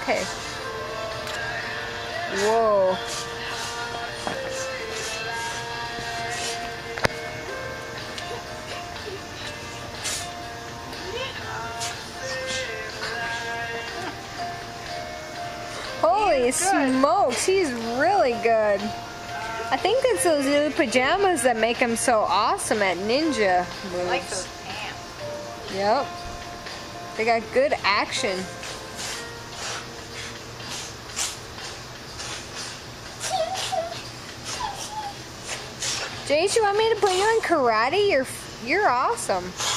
Okay. Whoa. Holy smokes, he's really good. I think it's those new pajamas that make him so awesome at ninja moves. I like those pants. Yep. They got good action. Jace, you want me to put you in karate? You're awesome.